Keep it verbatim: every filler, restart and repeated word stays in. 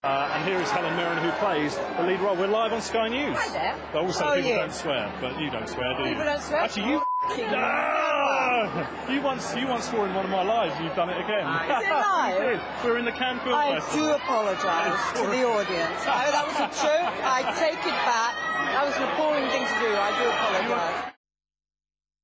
Uh, and here is Helen Mirren, who plays the lead role. We're live on Sky News. Hi there. But also, How are people you? don't swear, but you don't swear, do you? People don't swear? Actually, you... Ah! You once, you once swore in one of my lives, and you've done it again. Is it live? You did. We're in the Cannes Film I Festival. do apologise to the audience. Oh, that was a joke. I take it back. That was an appalling thing to do. I do apologise.